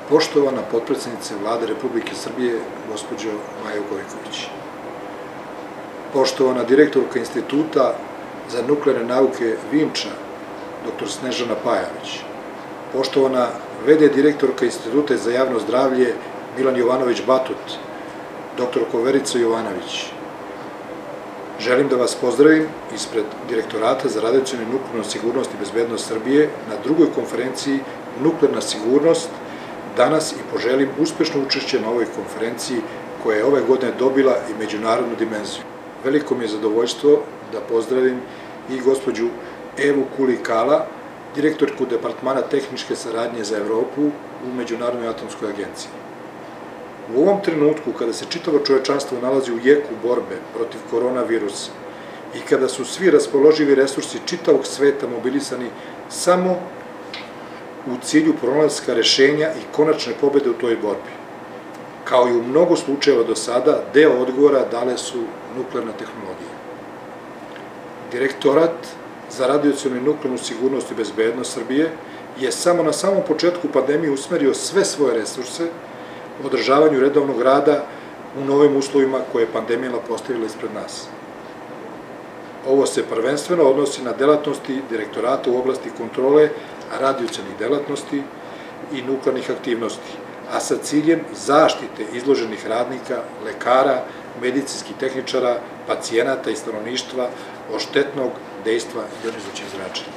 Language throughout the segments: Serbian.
Poštovana potpredsednice Vlade Republike Srbije, gospođo Majo Gojković, poštovana direktorka Instituta za nuklearne nauke Vinča, dr. Snežana Pajović, poštovana v.d. direktorka Instituta za javno zdravlje Milan Jovanović Batut, dr. Verica Jovanović, želim da vas pozdravim ispred Direktorata za radijacionu i nuklearnu sigurnost i bezbednost Srbije na drugoj konferenciji Nuklearna sigurnost danas i poželim uspešno učešće na ovoj konferenciji koja je ove godine dobila i međunarodnu dimenziju. Veliko mi je zadovoljstvo da pozdravim i gospođu Evu Kulikala, direktorku Departmana tehničke saradnje za Evropu u Međunarodnoj atomskoj agenciji. U ovom trenutku, kada se čitavo čovečanstvo nalazi u jeku borbe protiv koronavirusa i kada su svi raspoloživi resursi čitavog sveta mobilisani samo u cilju pronalaska rešenja i konačne pobede u toj borbi, kao i u mnogo slučajeva do sada, deo odgovora dale su nuklearna tehnologija. Direktorat za radijacionu i nuklearnu sigurnost i bezbednost Srbije je samo na samom početku pandemije usmerio sve svoje resurse u održavanju redovnog rada u novim uslovima koje je pandemija postavila ispred nas. Ovo se prvenstveno odnosi na delatnosti direktorata u oblasti kontrole radijacionih delatnosti i nuklearnih aktivnosti, a sa ciljem zaštite izloženih radnika, lekara, medicinskih tehničara, pacijenata i stanovništva od štetnog dejstva jonizujućeg zračenja.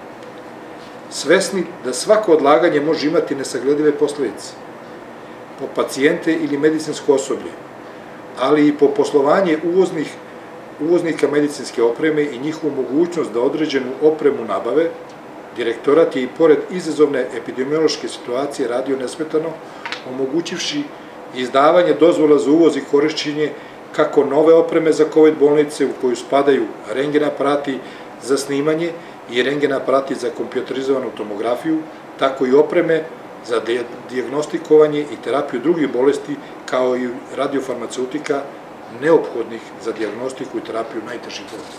Svesni da svako odlaganje može imati nesagledive posledice po pacijente ili medicinsko osoblje, ali i po poslovanje uvoznika medicinske opreme i njihovu mogućnost da određenu opremu nabave, Direktorat je i pored izazovne epidemiološke situacije radio nesmetano, omogućivši izdavanje dozvola za uvoz i korišćenje kako nove opreme za COVID bolnice u koju spadaju rendgen aparati za snimanje i rendgen aparati za kompjuterizovanu tomografiju, tako i opreme za dijagnostikovanje i terapiju drugih bolesti, kao i radiofarmaceutika neophodnih za dijagnostiku i terapiju najtežih bolesti.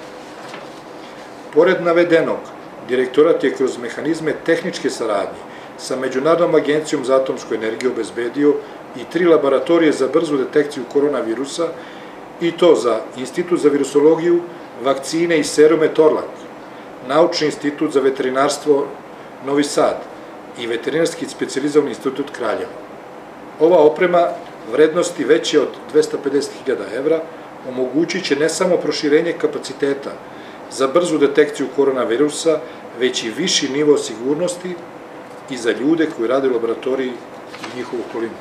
Pored navedenog, Direktorat je kroz mehanizme tehničke saradnje sa Međunarodnom agencijom za atomsku energiju obezbedio i 3 laboratorije za brzu detekciju koronavirusa, i to za Institut za virusologiju, vakcine i serume Torlak, Naučni institut za veterinarstvo Novi Sad i Veterinarski specijalizovani institut Kraljevo. Ova oprema vrednosti veće od 250.000 evra omogućit će ne samo proširenje kapaciteta za brzu detekciju koronavirusa, već i viši nivo sigurnosti i za ljude koji rade u laboratoriji i njihovu okolinu.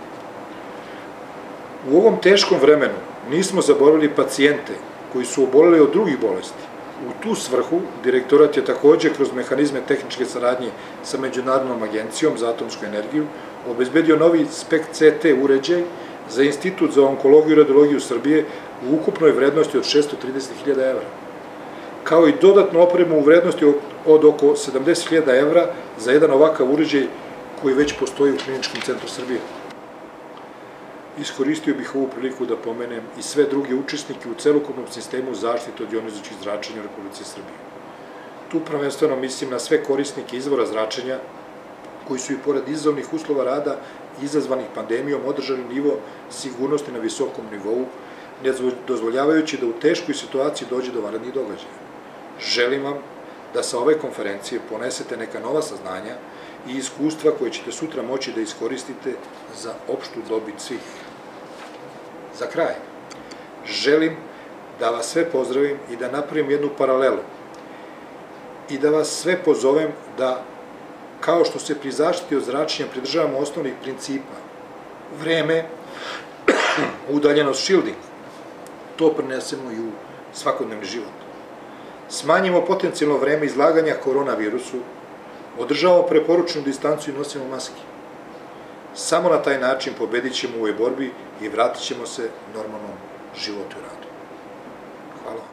U ovom teškom vremenu nismo zaboravili pacijente koji su oboleli od drugih bolesti. U tu svrhu Direktorat je takođe kroz mehanizme tehničke saradnje sa Međunarodnom agencijom za atomsku energiju obezbedio novi SPECT CT uređaj za Institut za onkologiju i radiologiju Srbije u ukupnoj vrednosti od 630.000 evra, kao i dodatnu opremu u vrednosti od oko 70.000 evra za jedan ovakav uređaj koji već postoji u Kliničkom centru Srbije. Iskoristio bih ovu priliku da pomenem i sve druge učesnike u celokupnom sistemu zaštite od jonizujućih zračenja u Republici Srbiji. Tu prvenstveno mislim na sve korisnike izvora zračenja koji su i pored izazovnih uslova rada izazvanih pandemijom održali nivo sigurnosti na visokom nivou, ne dozvoljavajući da u teškoj situaciji dođe do vanrednih događaja. Želim vam da sa ove konferencije ponesete neka nova saznanja i iskustva koje ćete sutra moći da iskoristite za opštu dobit svih. Za kraj, želim da vas sve pozdravim i da napravim jednu paralelu i da vas sve pozovem da, kao što se pri zaštiti od zračenja pridržavamo osnovnih principa, vreme, udaljenost, shielding, to prenesemo i u svakodnevni život. Smanjimo potencijalno vreme izlaganja koronavirusu, održavamo preporučenu distancu i nosimo maske. Samo na taj način pobedit ćemo u ovoj borbi i vratit ćemo se normalnom životu i radu. Hvala.